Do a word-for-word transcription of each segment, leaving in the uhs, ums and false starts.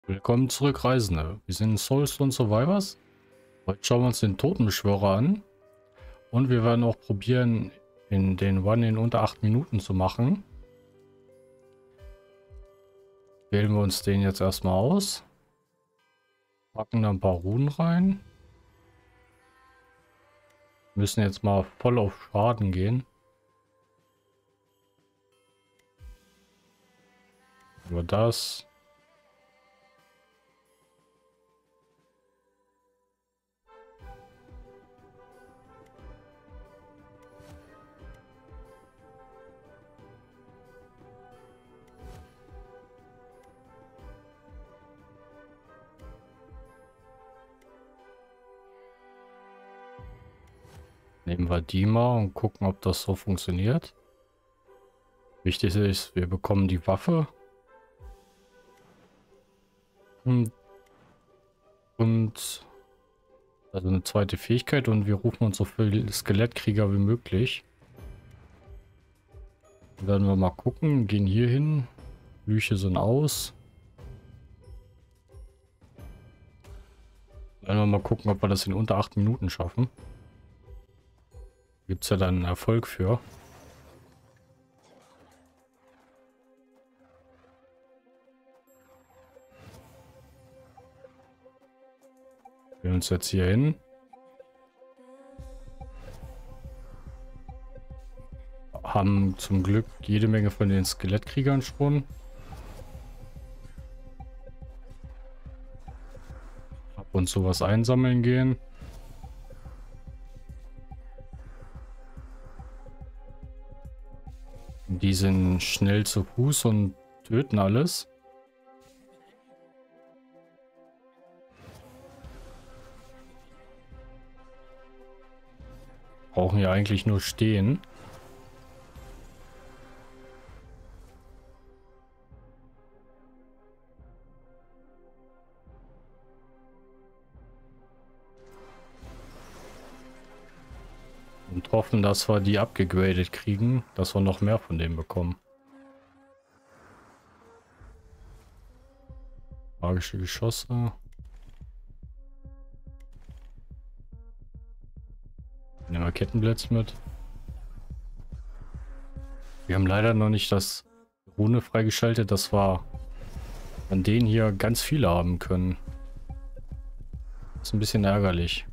Willkommen zurück, Reisende. Wir sind Soulstone Survivors. Heute schauen wir uns den Totenbeschwörer an. Und wir werden auch probieren, in den Run in unter acht Minuten zu machen. Wählen wir uns den jetzt erstmal aus. Packen da ein paar Runen rein. Müssen jetzt mal voll auf Schaden gehen. Über das. Nehmen wir die mal und gucken, ob das so funktioniert. Wichtig ist, wir bekommen die Waffe. Und, und also eine zweite Fähigkeit und wir rufen uns so viele Skelettkrieger wie möglich. Dann werden wir mal gucken, gehen hier hin. Flüche sind aus. Werden wir mal gucken, ob wir das in unter acht Minuten schaffen. Gibt es ja dann einen Erfolg für. Wir uns jetzt hier hin. Haben zum Glück jede Menge von den Skelettkriegern schon. Ab und zu was einsammeln gehen. Die sind schnell zu Fuß und töten alles. Brauchen ja eigentlich nur stehen. Und hoffen, dass wir die abgegradet kriegen, dass wir noch mehr von dem bekommen. Magische Geschosse. Nehmen wir Kettenblitz mit. Wir haben leider noch nicht das Rune freigeschaltet, dass wir an denen hier ganz viele haben können. Das ist ein bisschen ärgerlich.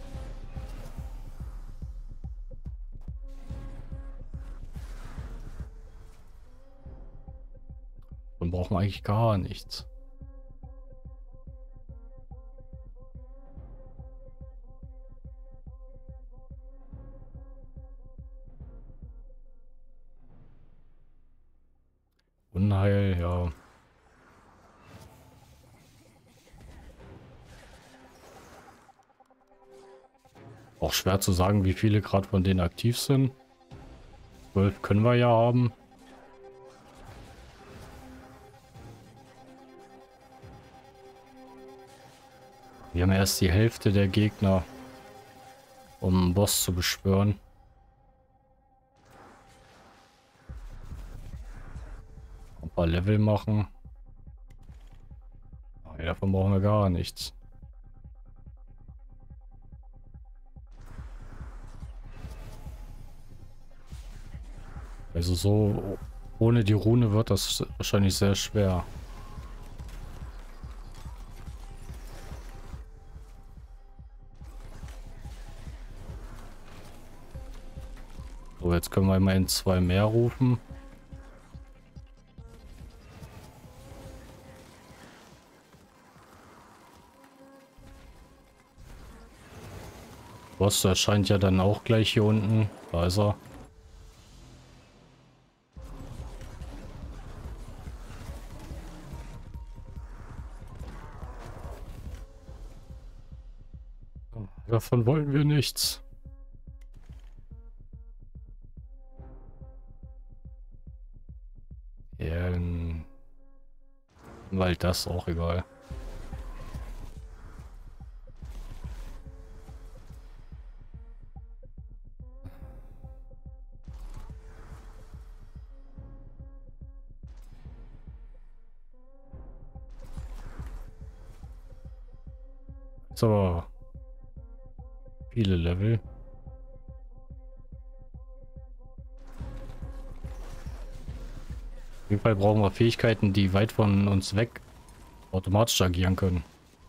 Dann brauchen wir eigentlich gar nichts. Unheil, ja. Auch schwer zu sagen, wie viele gerade von denen aktiv sind. zwölf können wir ja haben. Wir haben erst die Hälfte der Gegner, um einen Boss zu beschwören. Ein paar Level machen. Nee, davon brauchen wir gar nichts. Also so ohne die Rune wird das wahrscheinlich sehr schwer. So, jetzt können wir immerhin zwei mehr rufen. Boss erscheint ja dann auch gleich hier unten. Da ist er. Davon wollen wir nichts. Ja, dann weil das auch egal. Ist aber viele Level. Auf jeden Fall brauchen wir Fähigkeiten, die weit von uns weg automatisch agieren können.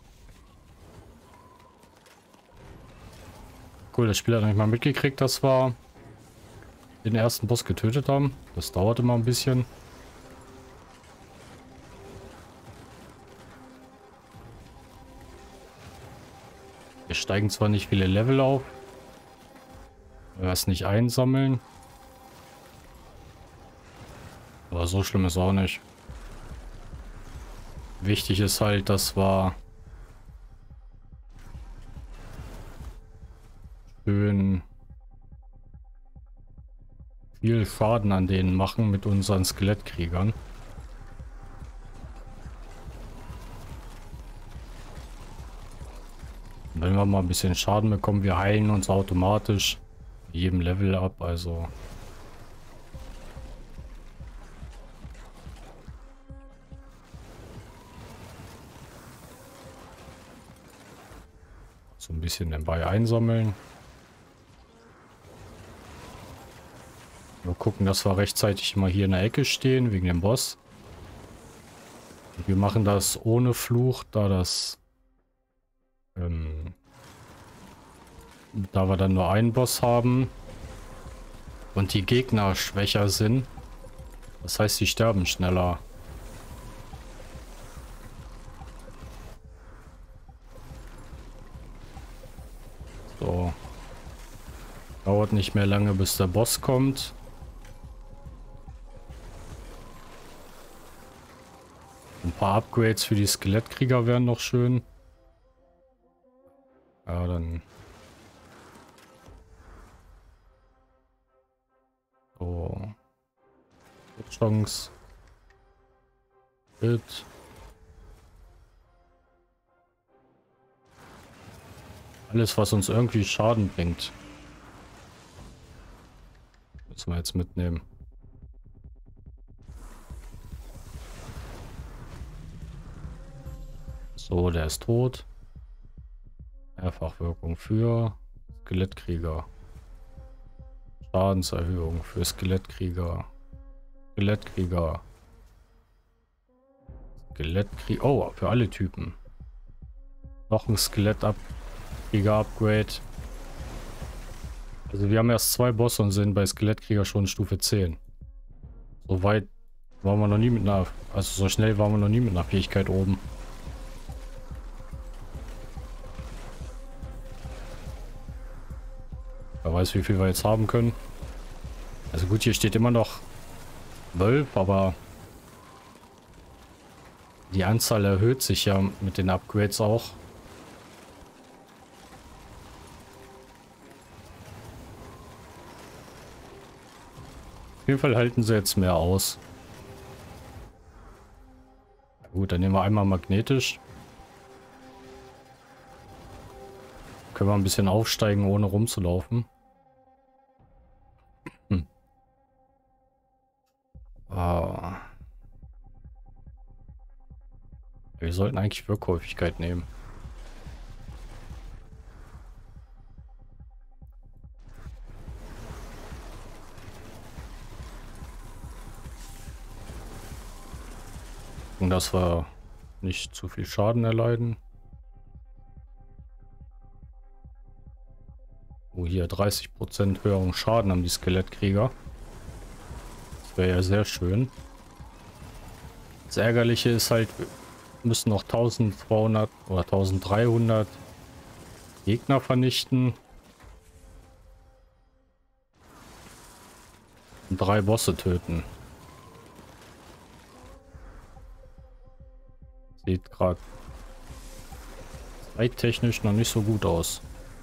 Cool, das Spiel hat nicht mal mitgekriegt, dass wir den ersten Boss getötet haben. Das dauert immer ein bisschen. Wir steigen zwar nicht viele Level auf, weil wir es nicht einsammeln. Aber so schlimm ist auch nicht. Wichtig ist halt, dass wir schön viel Schaden an denen machen mit unseren Skelettkriegern. Und wenn wir mal ein bisschen Schaden bekommen, wir heilen uns automatisch in jedem Level ab, also so ein bisschen nebenbei einsammeln. Nur gucken, dass wir rechtzeitig immer hier in der Ecke stehen, wegen dem Boss. Und wir machen das ohne Fluch, da das... Ähm, da wir dann nur einen Boss haben und die Gegner schwächer sind. Das heißt, sie sterben schneller. So. Dauert nicht mehr lange, bis der Boss kommt. Ein paar Upgrades für die Skelettkrieger wären noch schön. Ja, dann... So. Chance. Hit. Alles, was uns irgendwie Schaden bringt. Müssen wir jetzt mitnehmen. So, der ist tot. Mehrfachwirkung für Skelettkrieger. Schadenserhöhung für Skelettkrieger. Skelettkrieger. Skelettkrieger. Oh, für alle Typen. Noch ein Skelett-Krieger-Upgrade. Also wir haben erst zwei Bosse und sind bei Skelettkrieger schon Stufe zehn. So weit waren wir noch nie mit einer... Also so schnell waren wir noch nie mit einer Fähigkeit oben. Wer weiß, wie viel wir jetzt haben können. Also gut, hier steht immer noch zwölf, aber die Anzahl erhöht sich ja mit den Upgrades auch. Auf jeden Fall halten sie jetzt mehr aus. Gut, dann nehmen wir einmal magnetisch. Können wir ein bisschen aufsteigen, ohne rumzulaufen. Hm. Ah. Wir sollten eigentlich Wirkhäufigkeit nehmen. Und dass wir nicht zu viel Schaden erleiden. Oh, hier dreißig Prozent höheren Schaden haben die Skelettkrieger. Das wäre ja sehr schön. Das Ärgerliche ist halt, wir müssen noch eintausendzweihundert oder eintausenddreihundert Gegner vernichten. Und drei Bosse töten. Sieht gerade zeittechnisch noch nicht so gut aus.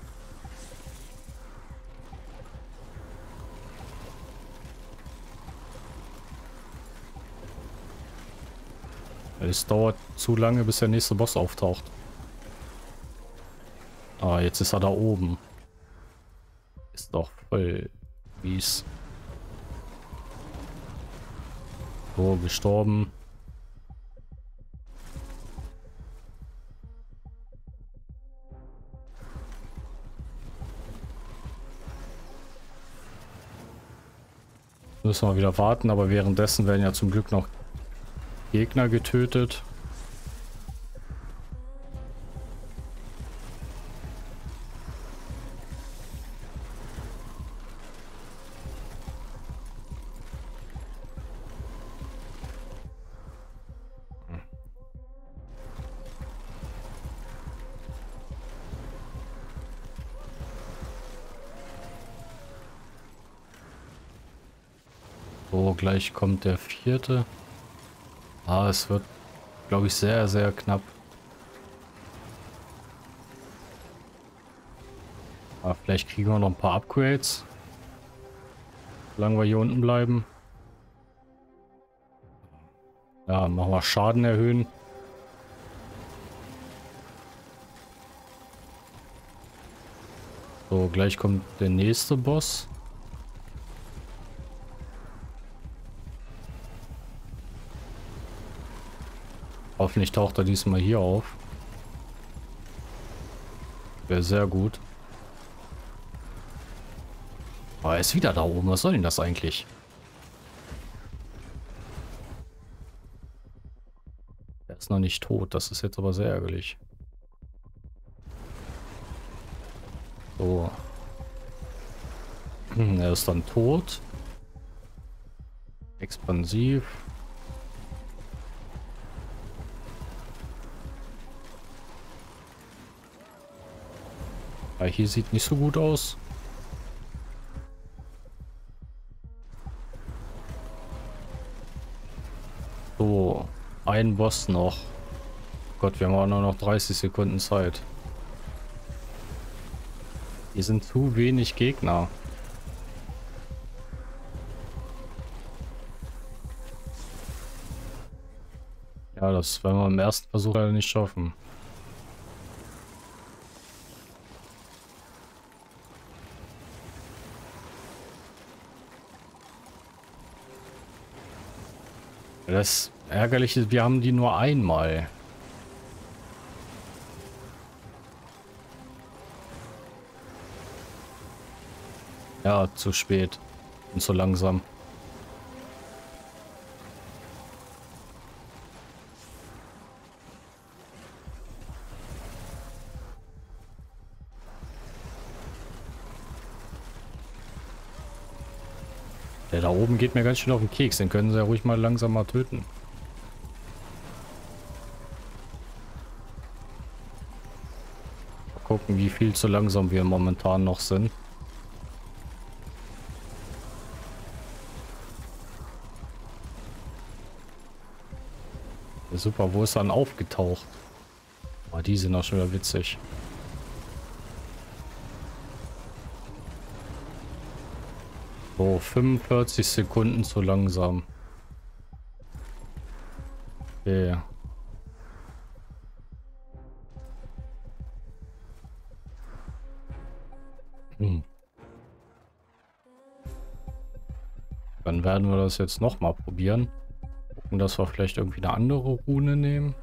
Es dauert zu lange, bis der nächste Boss auftaucht. Ah, jetzt ist er da oben. Ist doch voll mies. So, gestorben. Müssen wir wieder warten, aber währenddessen werden ja zum Glück noch Gegner getötet. So, gleich kommt der vierte. Ah, es wird, glaube ich, sehr, sehr knapp. Aber vielleicht kriegen wir noch ein paar Upgrades. Solange wir hier unten bleiben. Ja, machen wir Schaden erhöhen. So, gleich kommt der nächste Boss. Hoffentlich taucht er diesmal hier auf. Wäre sehr gut. Aber er ist wieder da oben. Was soll denn das eigentlich? Er ist noch nicht tot. Das ist jetzt aber sehr ärgerlich. So. Er ist dann tot. Expansiv. Ja, hier sieht nicht so gut aus. So, ein Boss noch. Gott, wir haben auch nur noch dreißig Sekunden Zeit. Hier sind zu wenig Gegner. Ja, das werden wir im ersten Versuch leider nicht schaffen. Das Ärgerliche ist, wir haben die nur einmal. Ja, zu spät und zu langsam. Der da oben geht mir ganz schön auf den Keks. Den können sie ja ruhig mal langsam mal töten. Mal gucken, wie viel zu langsam wir momentan noch sind. Ja, super, wo ist dann aufgetaucht? Oh, die sind auch schon wieder witzig. So, fünfundvierzig Sekunden zu langsam. Okay. Hm. Dann werden wir das jetzt noch mal probieren. Gucken, dass wir vielleicht irgendwie eine andere Rune nehmen.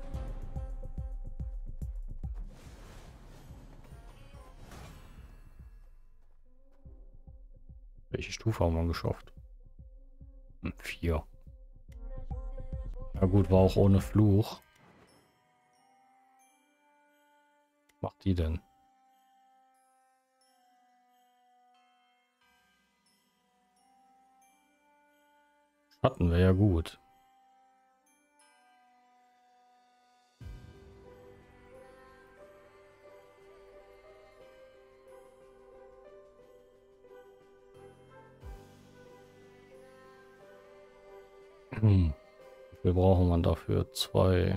Welche Stufe haben wir geschafft? Hm, vier. Na gut, war auch ohne Fluch. Was macht die denn? Schatten wäre ja gut. Hm. Wie viel brauchen wir dafür? Zwei.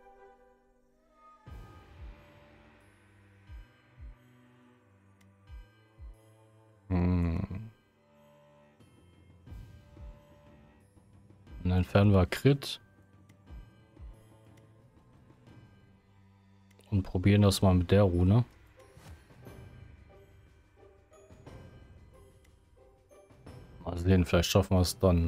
Hm. Dann entfernen wir Crit. Und probieren das mal mit der Rune. Mal sehen, vielleicht schaffen wir es dann.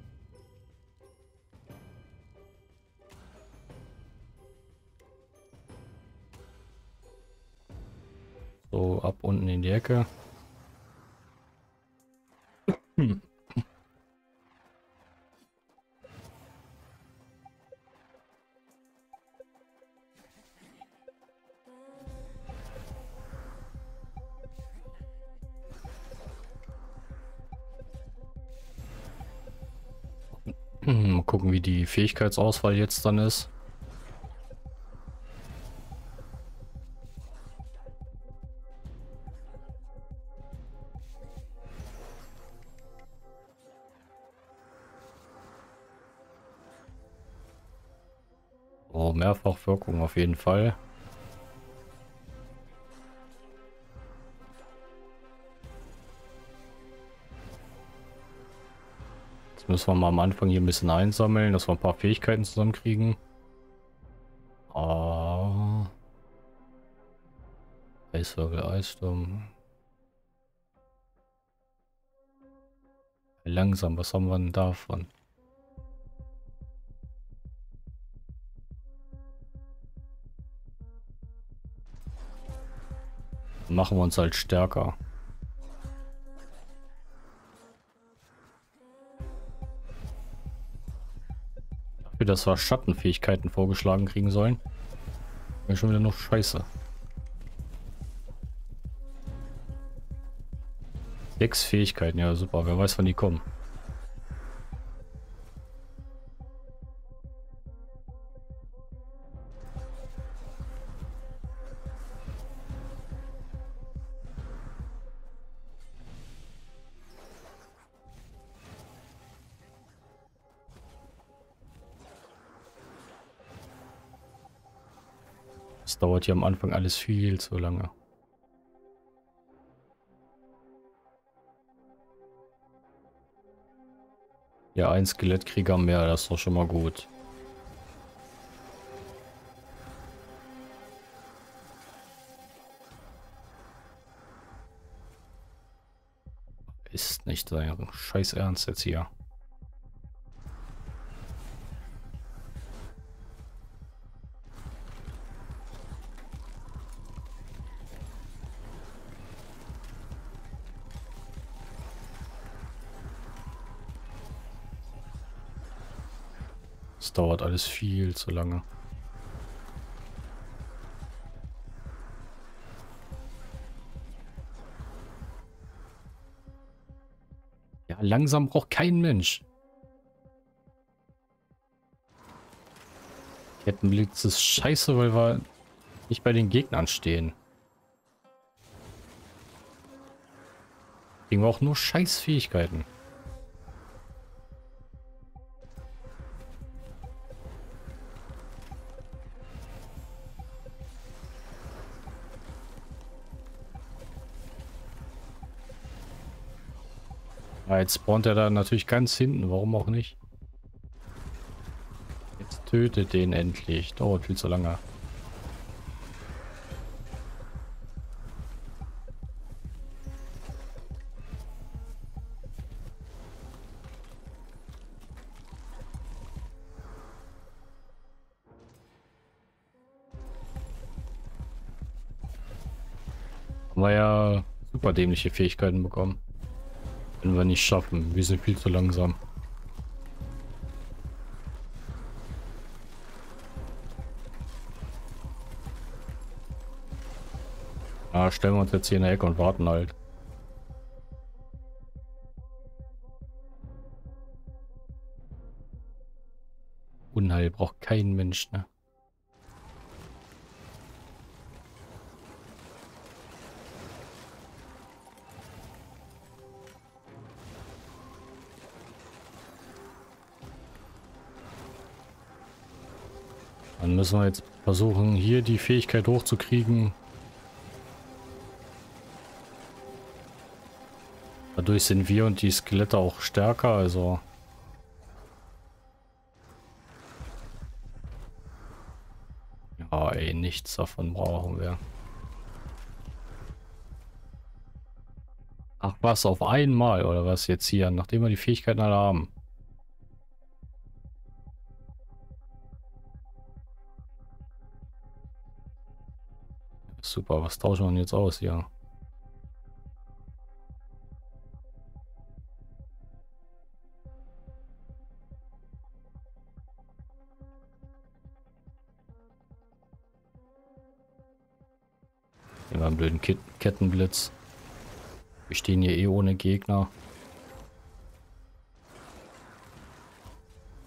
So, ab unten in die Ecke. Hm. Mal gucken, wie die Fähigkeitsauswahl jetzt dann ist. Oh, Mehrfachwirkung auf jeden Fall. Jetzt müssen wir mal am Anfang hier ein bisschen einsammeln, dass wir ein paar Fähigkeiten zusammenkriegen. Ah. Eiswirbel, Eissturm. Langsam, was haben wir denn davon? Machen wir uns halt stärker. Dafür, dass wir Schattenfähigkeiten vorgeschlagen kriegen sollen. Wäre schon wieder noch scheiße. Sechs Fähigkeiten, ja super. Wer weiß, wann die kommen. Das dauert hier am Anfang alles viel zu lange. Ja, ein Skelettkrieger mehr, das ist doch schon mal gut. Ist nicht sein Scheiß Ernst jetzt hier. Es dauert alles viel zu lange. Ja, langsam braucht kein Mensch. Kettenblitz ist scheiße, weil wir nicht bei den Gegnern stehen. Kriegen wir auch nur scheiß Fähigkeiten. Ah, jetzt spawnt er da natürlich ganz hinten, warum auch nicht? Jetzt tötet den endlich. Dauert viel zu lange. Haben wir ja super dämliche Fähigkeiten bekommen. Wenn wir nicht schaffen. Wir sind viel zu langsam. Ah, stellen wir uns jetzt hier in der Ecke und warten halt. Unheil braucht kein Mensch, ne? Dann müssen wir jetzt versuchen, hier die Fähigkeit hochzukriegen. Dadurch sind wir und die Skelette auch stärker, also... Ja, ey, nichts davon brauchen wir. Ach was, auf einmal oder was jetzt hier, nachdem wir die Fähigkeiten alle haben. Super, was tauschen wir denn jetzt aus hier? Nehmen wir einen blöden Ket Kettenblitz. Wir stehen hier eh ohne Gegner.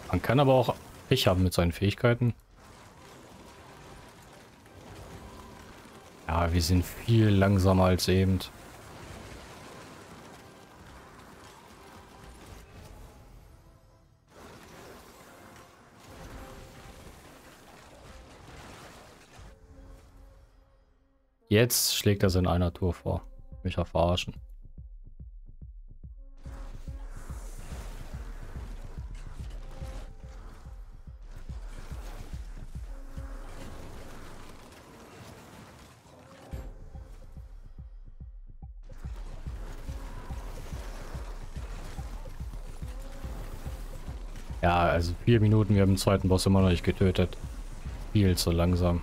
Man kann aber auch Pech haben mit seinen Fähigkeiten. Ja, wir sind viel langsamer als eben. Jetzt schlägt er es in einer Tour vor. Mich ja verarschen. Ja, also vier Minuten, wir haben den zweiten Boss immer noch nicht getötet. Viel zu langsam.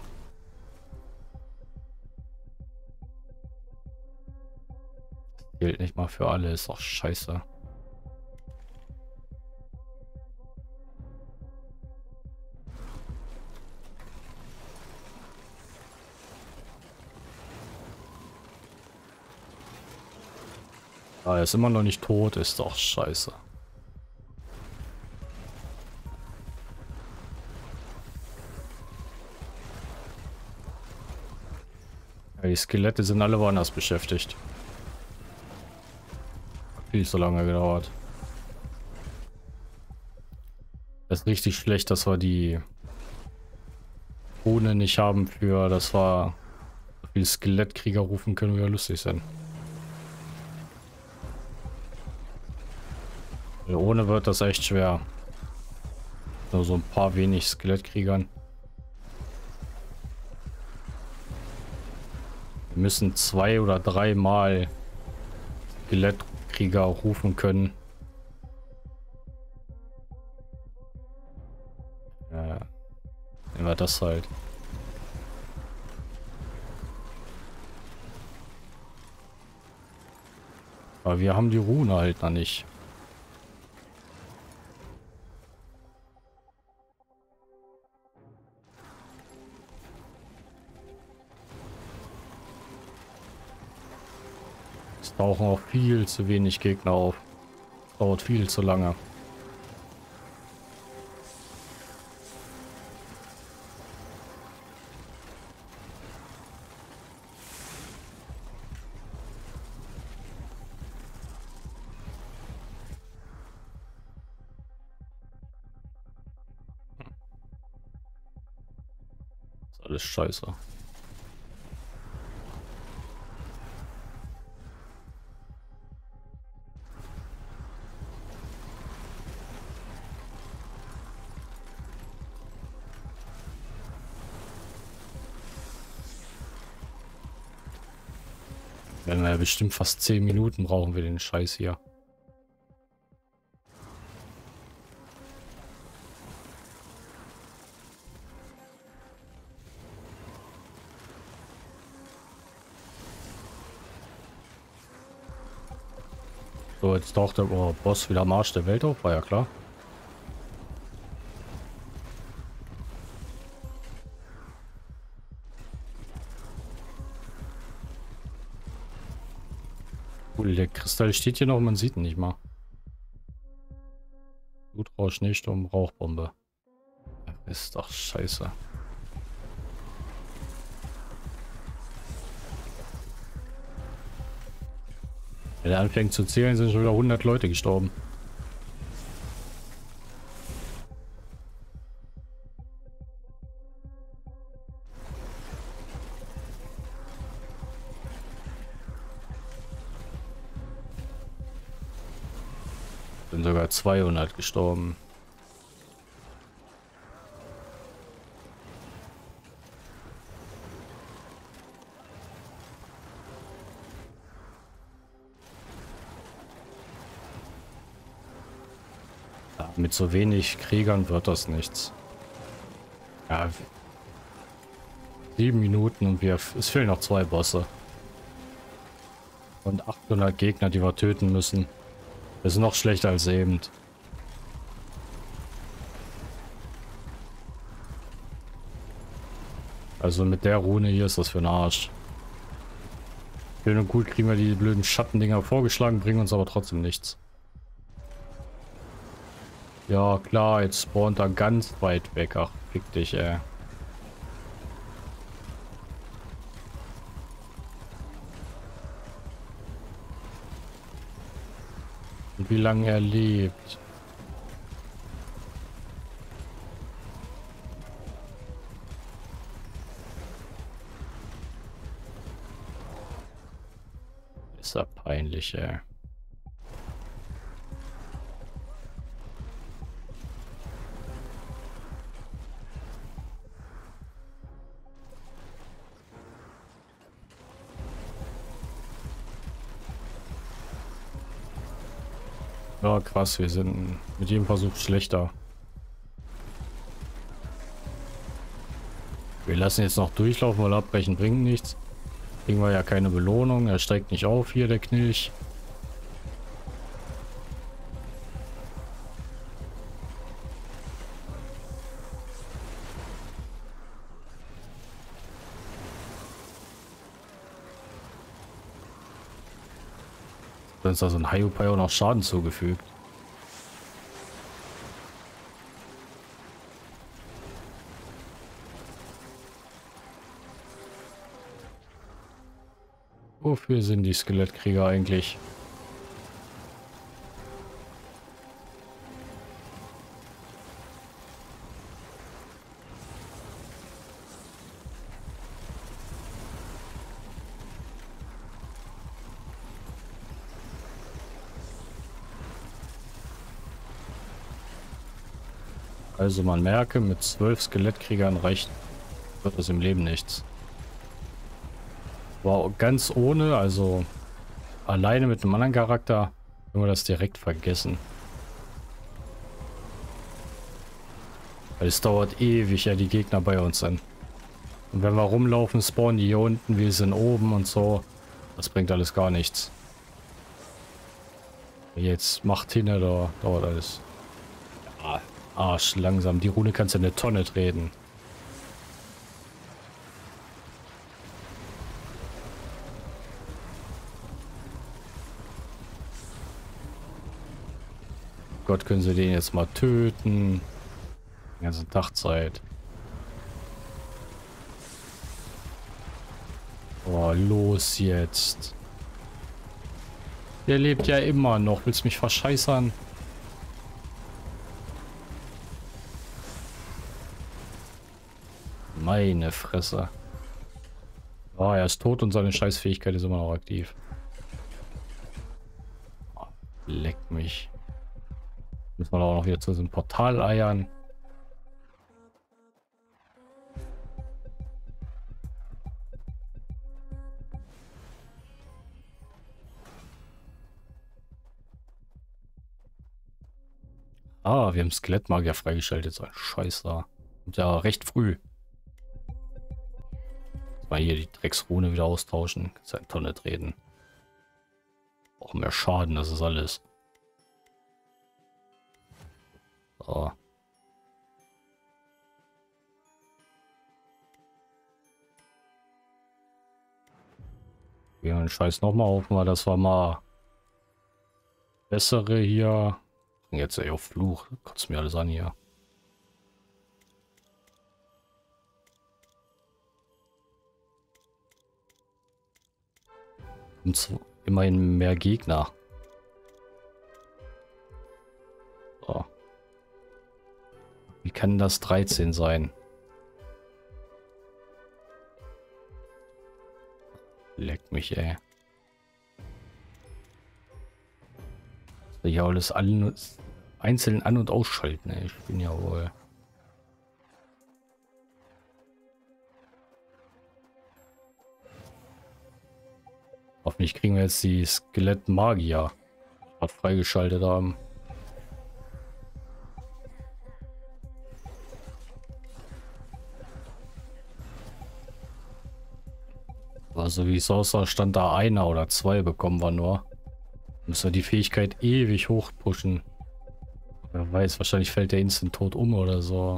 Gilt nicht mal für alle, ist doch scheiße. Ah, er ist immer noch nicht tot, ist doch scheiße. Ja, die Skelette sind alle woanders beschäftigt. Viel zu lange gedauert. Das ist richtig schlecht, dass wir die Rune nicht haben für, dass wir so viele Skelettkrieger rufen können, wie wir lustig sind. Weil ohne wird das echt schwer. Nur so ein paar wenig Skelettkriegern. Wir müssen zwei oder dreimal Skelettkrieger rufen können. Ja, nehmen wir das halt. Aber wir haben die Rune halt noch nicht. Es tauchen auch viel zu wenig Gegner auf. Dauert viel zu lange. Das ist alles scheiße. Wenn wir ja bestimmt fast zehn Minuten brauchen wir den Scheiß hier. So, jetzt taucht der oh, Boss wieder am Arsch der Welt auf, war ja klar. Cool, der Kristall steht hier noch, man sieht ihn nicht mal. Blutrausch, Schneesturm, Rauchbombe. Ist doch scheiße. Wenn er anfängt zu zählen, sind schon wieder hundert Leute gestorben. Sind sogar zweihundert gestorben. Ja, mit so wenig Kriegern wird das nichts. Ja, sieben Minuten und wir, es fehlen noch zwei Bosse. Und achthundert Gegner, die wir töten müssen. Das ist noch schlechter als eben. Also mit der Rune hier ist das für ein Arsch. Schön und gut kriegen wir die blöden Schattendinger vorgeschlagen, bringen uns aber trotzdem nichts. Ja, klar, jetzt spawnt er ganz weit weg. Ach, fick dich, ey. Und wie lange er lebt. Ist ja peinlich, ey. Ja, krass, wir sind mit jedem Versuch schlechter. Wir lassen jetzt noch durchlaufen, weil abbrechen bringt nichts. Kriegen wir ja keine Belohnung. Er steigt nicht auf hier, der Knilch. Dann ist da so ein Hiopai auch noch Schaden zugefügt. Wofür sind die Skelettkrieger eigentlich? Also man merke, mit zwölf Skelettkriegern reicht wird es im Leben nichts. Wow, ganz ohne, also alleine mit einem anderen Charakter, können wir das direkt vergessen. Weil es dauert ewig, ja, die Gegner bei uns sind. Und wenn wir rumlaufen, spawnen die hier unten, wir sind oben und so. Das bringt alles gar nichts. Jetzt macht hin, da dauert alles. Ja, Arsch, langsam. Die Rune kannst du in eine Tonne treten. Gott, können sie den jetzt mal töten. Die ganze Tagzeit. Oh, los jetzt. Der lebt ja immer noch. Willst du mich verscheißern? Meine Fresse. Oh, er ist tot und seine Scheißfähigkeit ist immer noch aktiv. Oh, leck mich. Müssen wir auch noch wieder zu diesem Portal eiern. Ah, wir haben Skelettmagier freigeschaltet. So ein Scheiß da. Und ja, recht früh. Mal hier die Drecksrune wieder austauschen. Kannst du eine Tonne treten. Auch mehr Schaden, das ist alles. So. Wir den Scheiß nochmal auf, mal das war mal bessere hier. Jetzt ey, auf Fluch. Kotzt mir alles an hier. Und immerhin mehr Gegner. So. Wie kann das dreizehn sein? Leck mich, ey. Soll ich alles an, einzeln an- und ausschalten, ey. Ich bin ja wohl. Hoffentlich kriegen wir jetzt die Skelettmagier freigeschaltet haben. Also wie es aussah, stand da einer oder zwei, bekommen wir nur. Müssen wir die Fähigkeit ewig hoch pushen. Wer weiß, wahrscheinlich fällt der instant tot um oder so.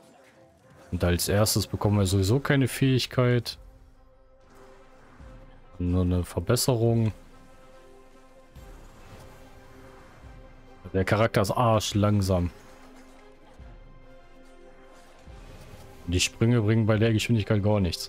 Und als erstes bekommen wir sowieso keine Fähigkeit. Nur eine Verbesserung. Der Charakter ist arsch langsam. Die Sprünge bringen bei der Geschwindigkeit gar nichts.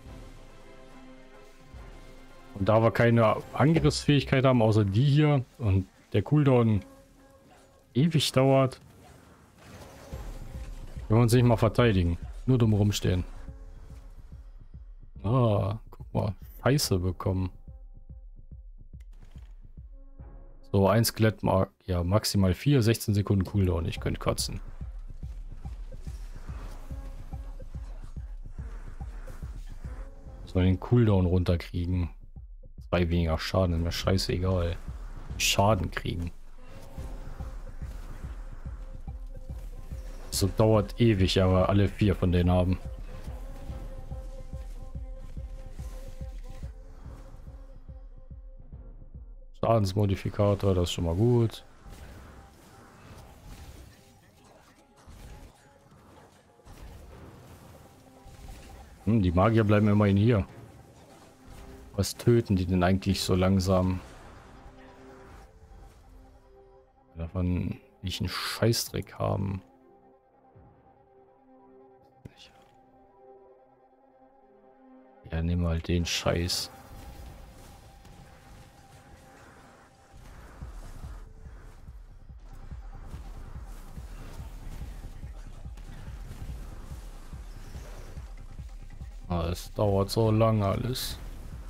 Und da wir keine Angriffsfähigkeit haben, außer die hier, und der Cooldown ewig dauert, können wir uns nicht mal verteidigen. Nur dumm rumstehen. Ah, guck mal. Scheiße bekommen. So, ein Skelett, ja, maximal vier, sechzehn Sekunden Cooldown. Ich könnte kotzen. Soll den Cooldown runterkriegen. Zwei weniger Schaden, ist mir scheißegal. Schaden kriegen. So dauert ewig, aber alle vier von denen haben. Schadensmodifikator, das ist schon mal gut. Hm, die Magier bleiben immerhin hier. Was töten die denn eigentlich so langsam? Davon wie ich einen Scheißdreck haben. Ja, nehmen wir halt den Scheiß. Ah, es dauert so lange alles.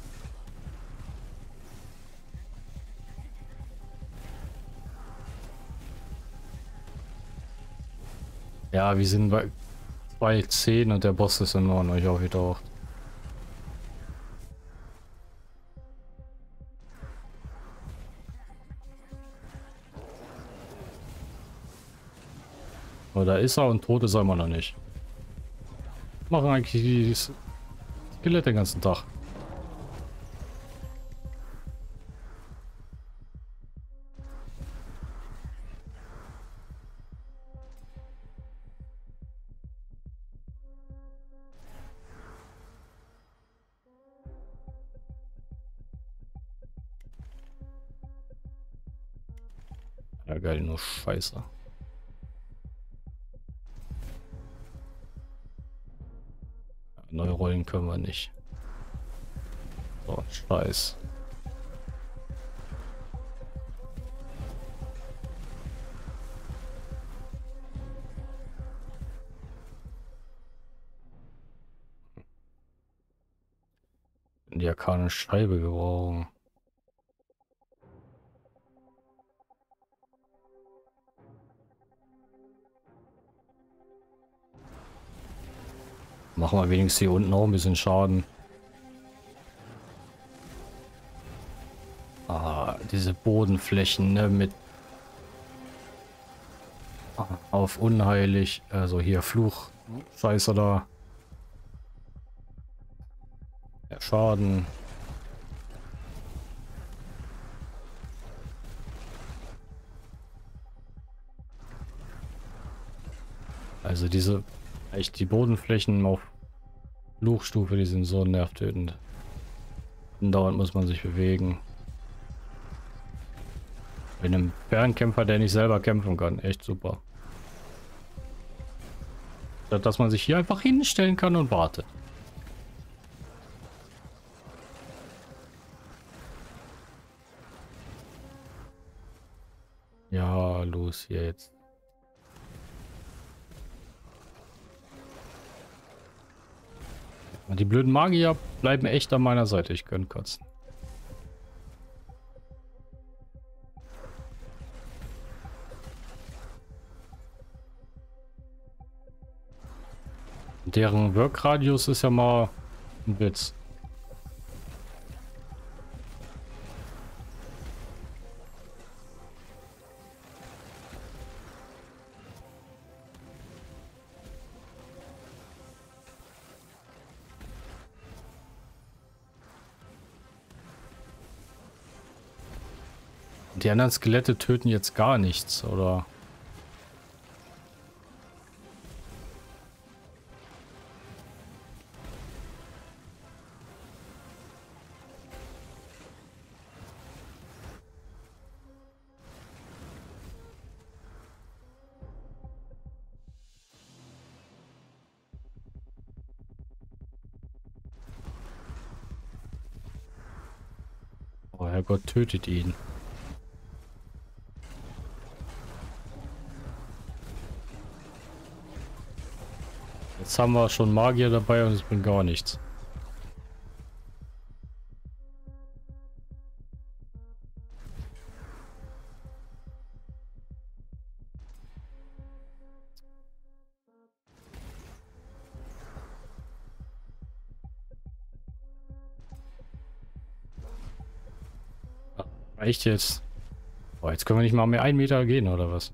Ja, wir sind bei zwei zehn und der Boss ist immer noch nicht aufgetaucht. Aber da ist er und tot ist er immer noch nicht. Machen eigentlich die Skelette den ganzen Tag. Ja geil, nur Scheiße. Neu rollen können wir nicht. So, Scheiß. Die arkane Scheibe gebrauchen. Machen wir wenigstens hier unten auch ein bisschen Schaden. Ah, diese Bodenflächen, ne, mit auf unheilig, also hier Fluch, Scheiße da. Ja, Schaden. Also diese, echt die Bodenflächen auf Fluchstufe, die sind so nervtötend. Dauernd muss man sich bewegen. Bei einem Fernkämpfer, der nicht selber kämpfen kann, echt super. Dass man sich hier einfach hinstellen kann und wartet. Ja, los hier jetzt. Die blöden Magier bleiben echt an meiner Seite. Ich könnte kotzen. Deren Wirkradius ist ja mal ein Witz. Die anderen Skelette töten jetzt gar nichts, oder? Herrgott, tötet ihn. Jetzt haben wir schon Magier dabei und es bringt gar nichts. Echt jetzt? Boah, jetzt können wir nicht mal mehr einen Meter gehen, oder was?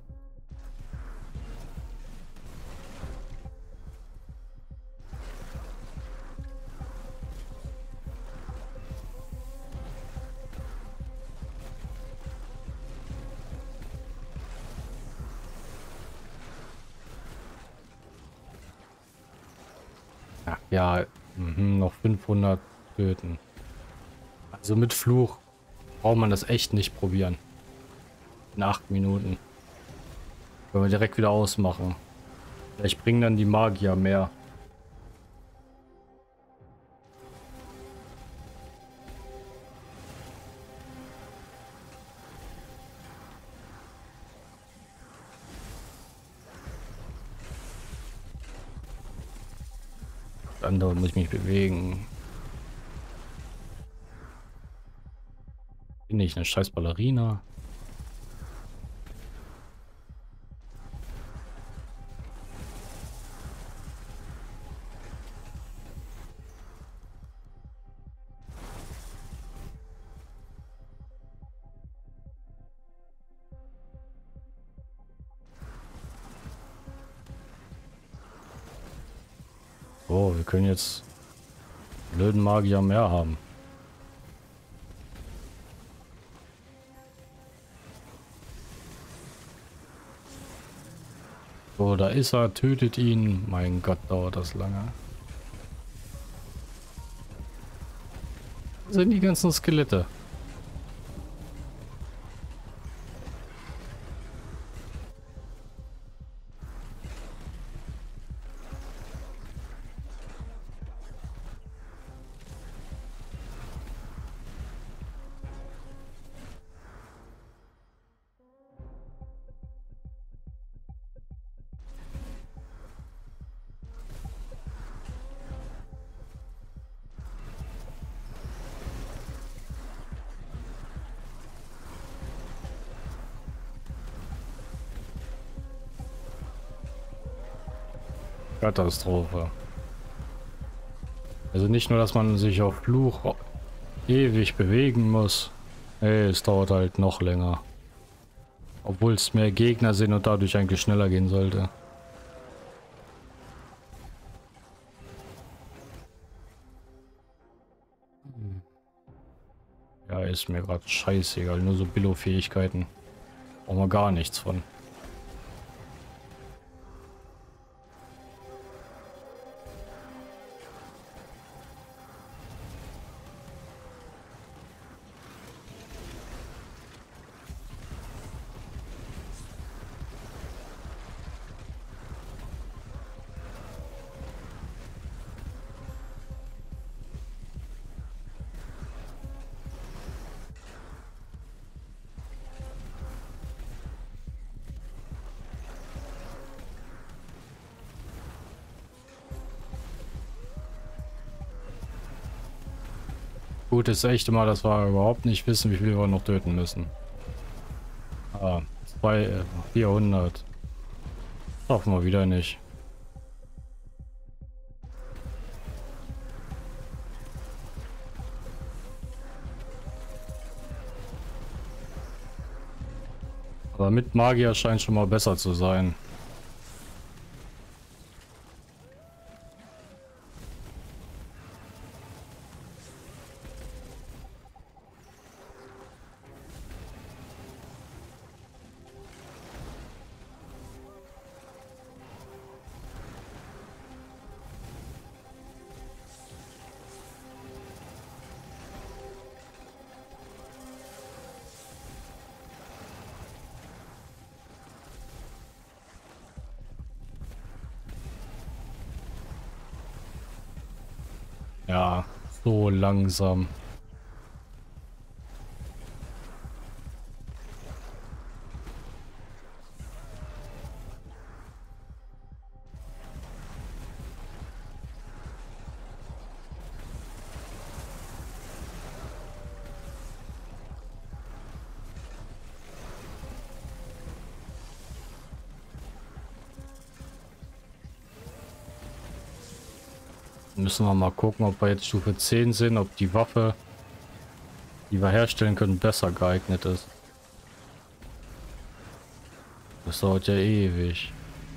Ach ja, mhm, noch fünfhundert töten. Also mit Fluch braucht man das echt nicht probieren. In acht Minuten. Können wir direkt wieder ausmachen. Vielleicht bringen dann die Magier mehr. Das andere muss ich mich bewegen. Bin ich eine scheiß Ballerina? Oh, wir können jetzt blöden Magier mehr haben. So, da ist er, tötet ihn. Mein Gott, dauert das lange. Wo sind die ganzen Skelette? Katastrophe. Also nicht nur, dass man sich auf Fluch ewig bewegen muss. Ey, es dauert halt noch länger. Obwohl es mehr Gegner sind und dadurch eigentlich schneller gehen sollte. Ja, ist mir gerade scheißegal. Nur so Billo-Fähigkeiten. Brauchen wir gar nichts von. Gut ist echt immer, dass wir überhaupt nicht wissen, wie viel wir noch töten müssen. Ah, zwei, äh, vierhundert. Schaffen wir wieder nicht. Aber mit Magier scheint schon mal besser zu sein. Ja, so langsam. Müssen wir mal gucken, ob wir jetzt Stufe zehn sind, ob die Waffe, die wir herstellen können, besser geeignet ist. Das dauert ja ewig.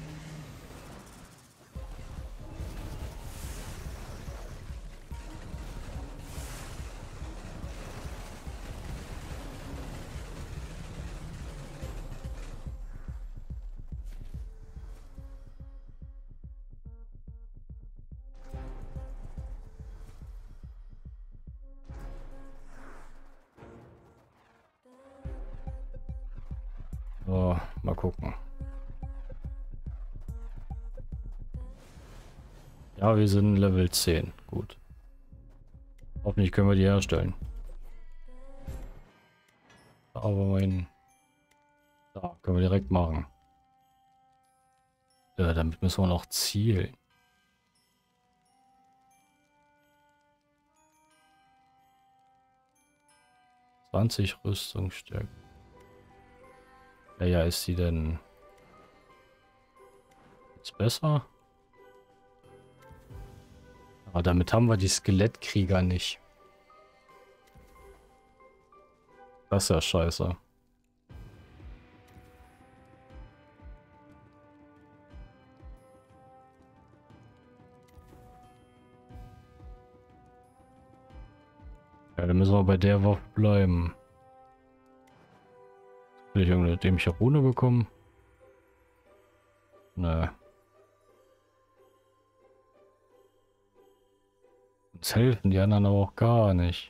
So, mal gucken. Ja, wir sind Level zehn. Gut. Hoffentlich können wir die herstellen. Aber mein... Da können wir direkt machen. Ja, damit müssen wir noch zielen. zwanzig Rüstungsstärke. Ja, ja, ist sie denn jetzt besser? Aber damit haben wir die Skelettkrieger nicht. Das ist ja scheiße. Ja, dann müssen wir bei der Waffe bleiben. Will ich irgendeine dämliche Rune bekommen? Ne. Uns helfen die anderen aber auch gar nicht.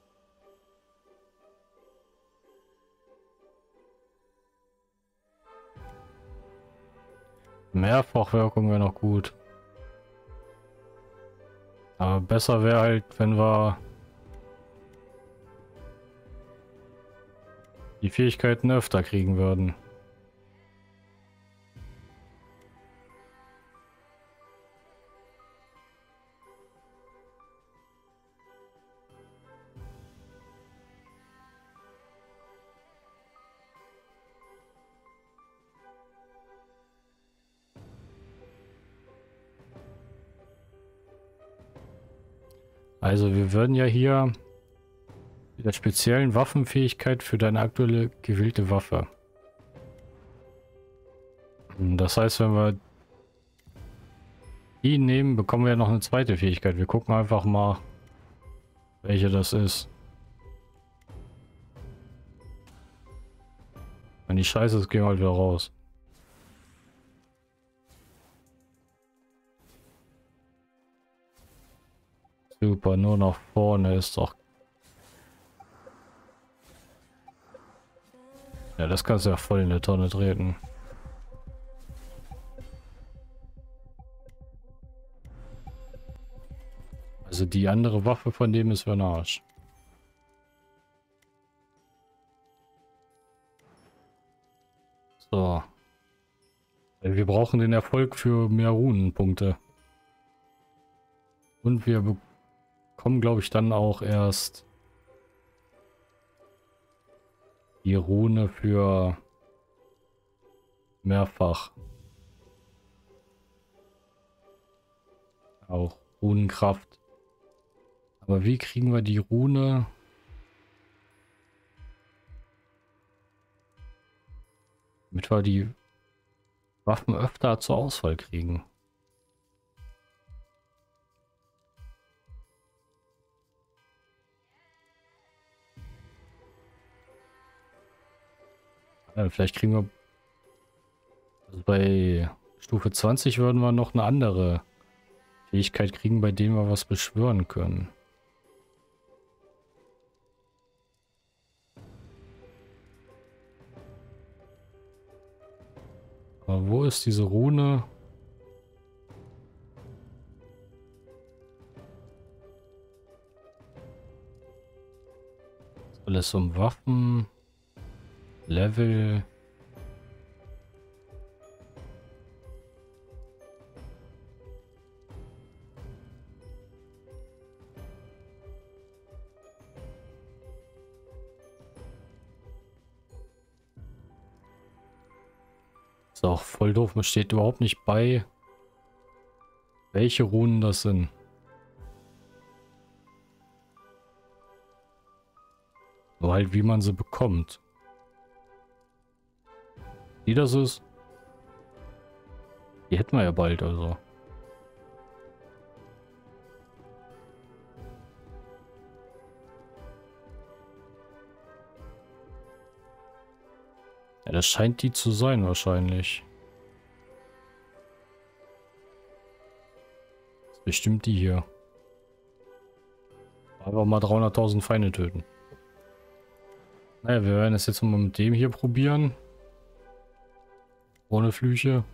Mehrfachwirkung wäre noch gut. Aber besser wäre halt, wenn wir die Fähigkeiten öfter kriegen würden. Also wir würden ja hier mit der speziellen Waffenfähigkeit für deine aktuelle gewählte Waffe. Das heißt, wenn wir die nehmen, bekommen wir noch eine zweite Fähigkeit. Wir gucken einfach mal, welche das ist. Wenn die scheiße ist, gehen wir halt wieder raus. Super, nur nach vorne ist doch... Ja, das kannst du ja voll in der Tonne treten. Also die andere Waffe von dem ist für den Arsch. So. Wir brauchen den Erfolg für mehr Runenpunkte. Und wir bekommen, glaube ich, dann auch erst die Rune für mehrfach. Auch Runenkraft. Aber wie kriegen wir die Rune? Damit wir die Waffen öfter zur Auswahl kriegen. Ja, vielleicht kriegen wir... Also bei Stufe zwanzig würden wir noch eine andere Fähigkeit kriegen, bei denen wir was beschwören können. Aber wo ist diese Rune? Alles um Waffen, Level. Ist auch voll doof, man steht überhaupt nicht bei, welche Runen das sind. halt, wie man sie bekommt. Wie das ist, die hätten wir ja bald, also. Ja, das scheint die zu sein wahrscheinlich. Das ist bestimmt die hier. Einfach mal dreihunderttausend Feinde töten. Naja, wir werden es jetzt mal mit dem hier probieren. Ohne Flüche.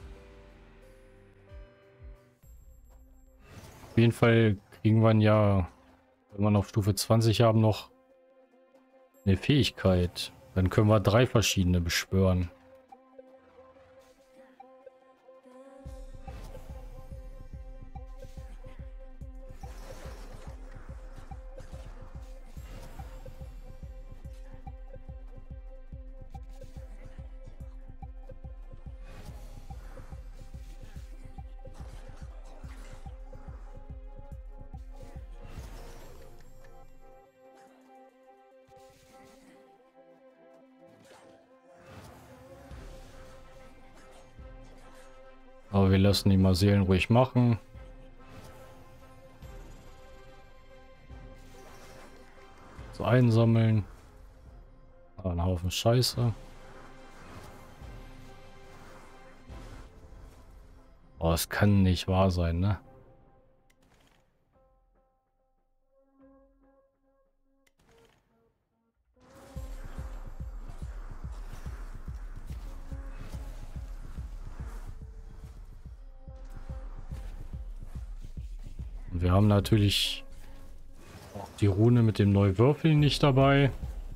Auf jeden Fall kriegen wir ja, wenn wir auf Stufe zwanzig haben, noch eine Fähigkeit. Dann können wir drei verschiedene beschwören. Aber wir lassen die mal seelenruhig machen. So einsammeln. Ah, ein Haufen Scheiße. Oh, es kann nicht wahr sein, ne? Und wir haben natürlich auch die Rune mit dem Neuwürfeln nicht dabei.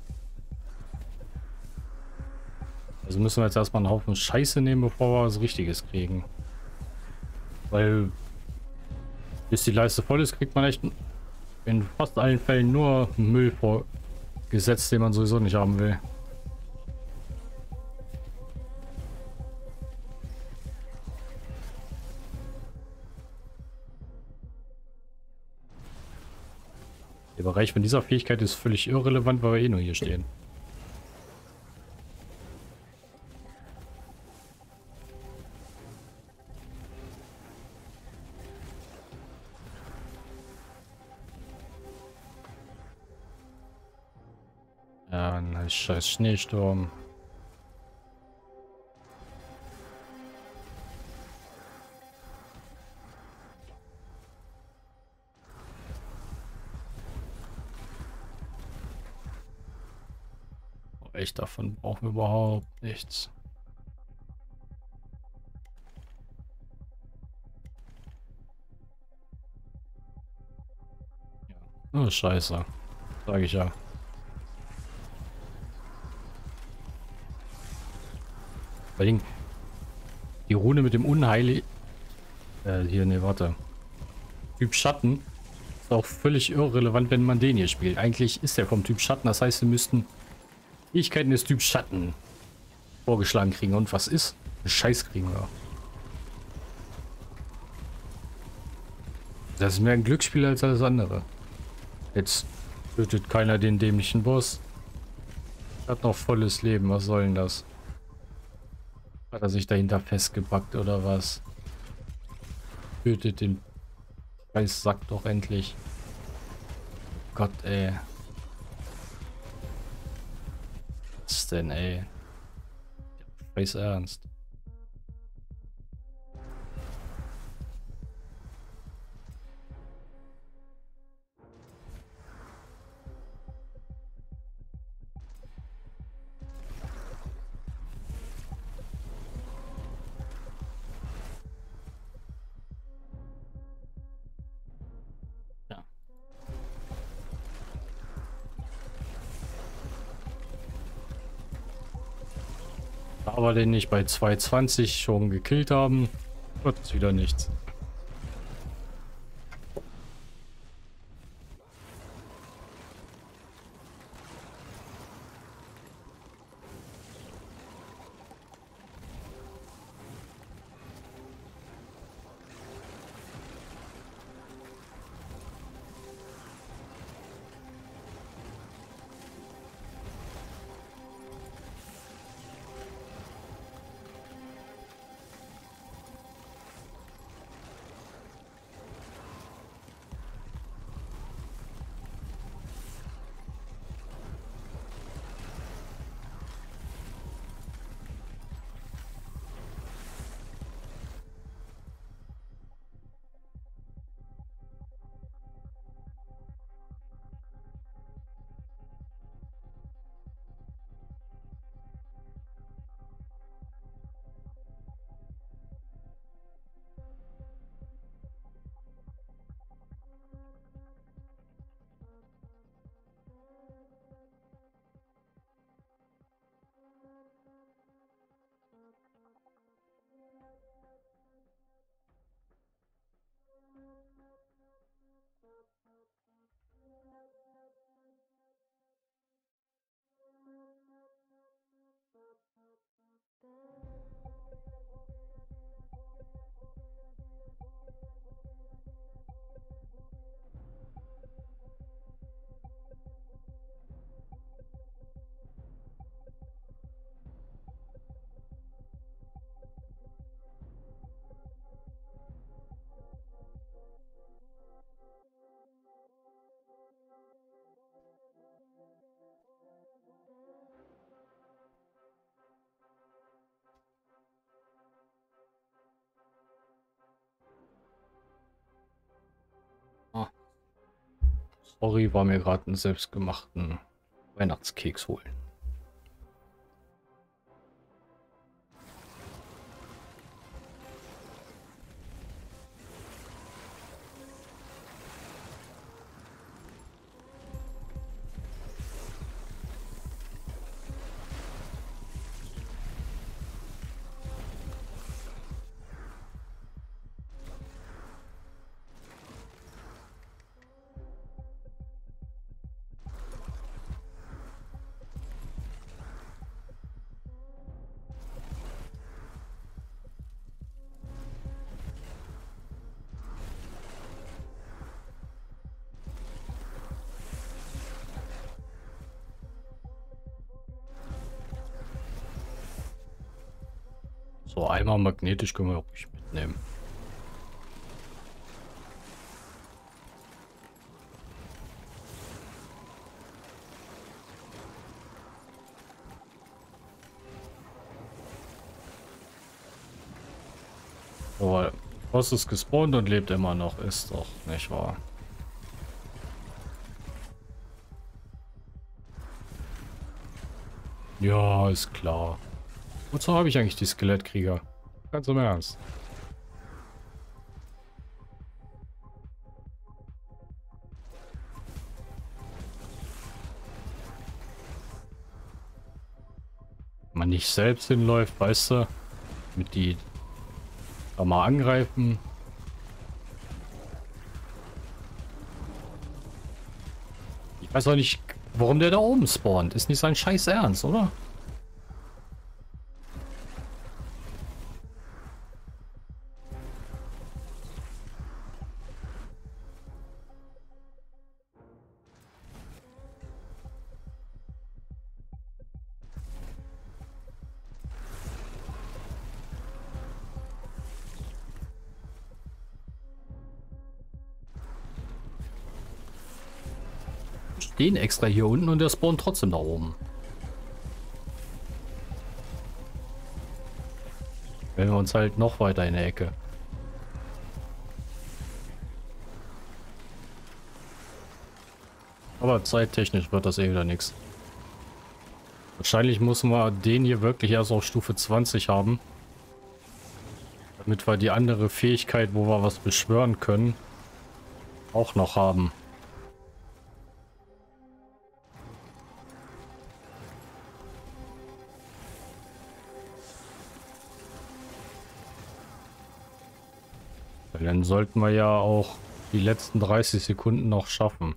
Also müssen wir jetzt erstmal einen Haufen Scheiße nehmen, bevor wir was Richtiges kriegen. Weil bis die Leiste voll ist, kriegt man echt in fast allen Fällen nur Müll vorgesetzt, den man sowieso nicht haben will. Der Bereich von dieser Fähigkeit ist völlig irrelevant, weil wir eh nur hier stehen. Ja, ein scheiß Schneesturm. Oh, echt, davon brauchen wir überhaupt nichts. Ja. Oh, scheiße. Sag ich ja. Bei den die Rune mit dem Unheil äh, hier, ne, warte. Typ Schatten ist auch völlig irrelevant, wenn man den hier spielt. Eigentlich ist der vom Typ Schatten, das heißt, wir müssten Fähigkeiten des Typs Schatten vorgeschlagen kriegen. Und was ist? Scheiß kriegen wir. Das ist mehr ein Glücksspiel als alles andere. Jetzt tötet keiner den dämlichen Boss. Hat noch volles Leben, was soll denn das? Hat er sich dahinter festgebackt oder was? Tötet den Scheiß Sack doch endlich. Gott, ey. Was denn, ey? Scheiß Ernst. Aber den nicht bei zwei zwanzig schon gekillt haben, wird es wieder nichts. Ori war mir gerade einen selbstgemachten Weihnachtskeks holen. So, einmal magnetisch können wir auch nicht mitnehmen. Aber Boss ist gespawnt und lebt immer noch, ist doch nicht wahr. Ja, ist klar. Wozu habe ich eigentlich die Skelettkrieger? Ganz im Ernst. Wenn man nicht selbst hinläuft, weißt du, mit die da mal angreifen. Ich weiß auch nicht, warum der da oben spawnt. Ist nicht sein Scheiß Ernst, oder? Stehen extra hier unten und der spawnt trotzdem da oben. Wenn wir uns halt noch weiter in der Ecke. Aber zeittechnisch wird das eh wieder nichts. Wahrscheinlich müssen wir den hier wirklich erst auf Stufe zwanzig haben. Damit wir die andere Fähigkeit, wo wir was beschwören können, auch noch haben. Weil dann sollten wir ja auch die letzten dreißig Sekunden noch schaffen,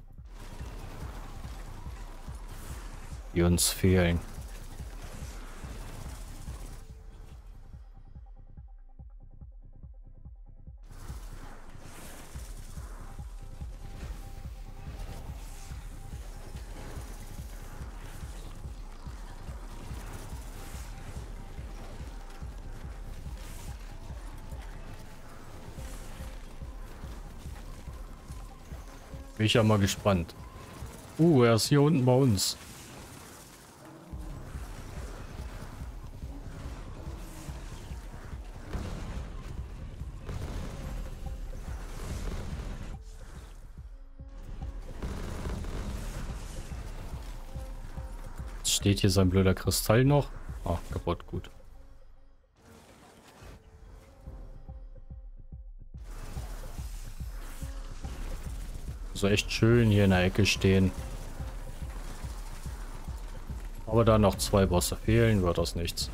die uns fehlen. Bin ich ja mal gespannt. Uh, er ist hier unten bei uns. Jetzt steht hier sein blöder Kristall noch. Ah, kaputt, gut. So echt schön hier in der Ecke stehen. Aber da noch zwei Bosse fehlen, wird das nichts.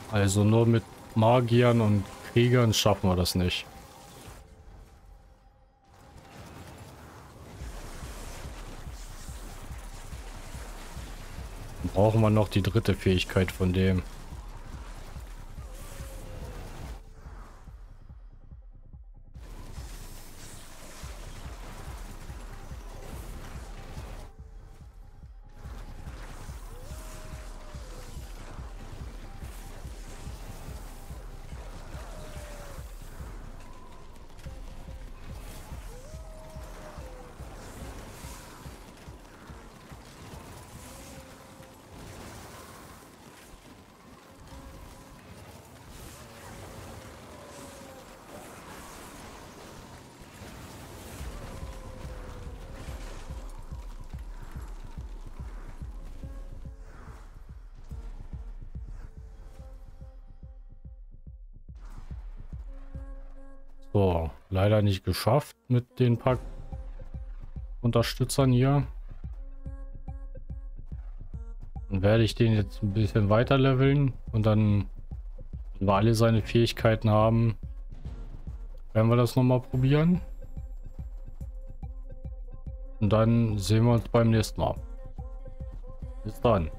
Also nur mit Magiern und Kriegern schaffen wir das nicht. Dann brauchen wir noch die dritte Fähigkeit von dem. So, leider nicht geschafft mit den paar Unterstützern hier. Dann werde ich den jetzt ein bisschen weiter leveln und dann, wenn wir alle seine Fähigkeiten haben, werden wir das nochmal probieren. Und dann sehen wir uns beim nächsten Mal. Bis dann.